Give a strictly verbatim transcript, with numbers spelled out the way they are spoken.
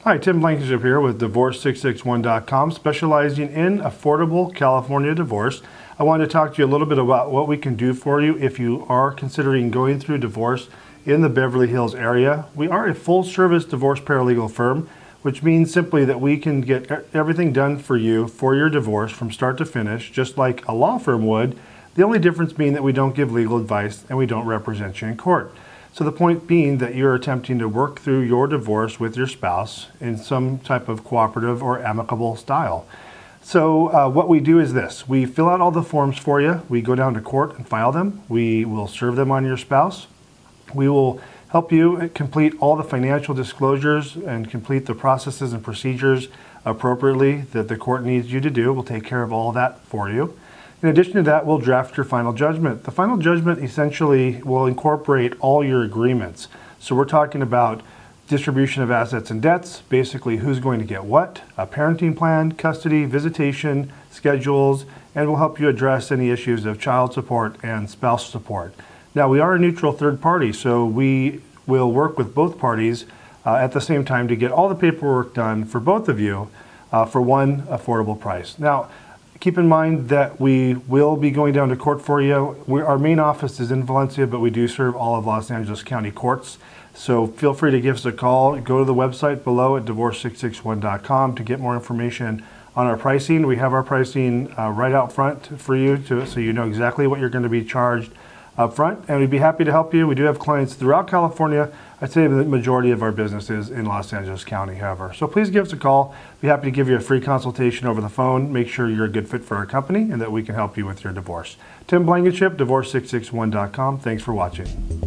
Hi, Tim Blankenship here with divorce six six one dot com, specializing in affordable California divorce. I wanted to talk to you a little bit about what we can do for you if you are considering going through divorce in the Beverly Hills area. We are a full-service divorce paralegal firm, which means simply that we can get everything done for you for your divorce from start to finish, just like a law firm would. The only difference being that we don't give legal advice and we don't represent you in court. So the point being that you're attempting to work through your divorce with your spouse in some type of cooperative or amicable style. So uh, what we do is this. We fill out all the forms for you. We go down to court and file them. We will serve them on your spouse. We will help you complete all the financial disclosures and complete the processes and procedures appropriately that the court needs you to do. We'll take care of all of that for you. In addition to that, we'll draft your final judgment. The final judgment essentially will incorporate all your agreements. So we're talking about distribution of assets and debts, basically who's going to get what, a parenting plan, custody, visitation, schedules, and we'll help you address any issues of child support and spouse support. Now, we are a neutral third party, so we will work with both parties uh, at the same time to get all the paperwork done for both of you uh, for one affordable price. Now, keep in mind that we will be going down to court for you. We, our main office is in Valencia, but we do serve all of Los Angeles County courts. So feel free to give us a call. Go to the website below at divorce six six one dot com to get more information on our pricing. We have our pricing uh, right out front for you, to, so you know exactly what you're going to be charged up front, and we'd be happy to help you. We do have clients throughout California. I'd say the majority of our business is in Los Angeles County, however. So please give us a call. Be happy to give you a free consultation over the phone. Make sure you're a good fit for our company and that we can help you with your divorce. Tim Blankenship, divorce six six one dot com. Thanks for watching.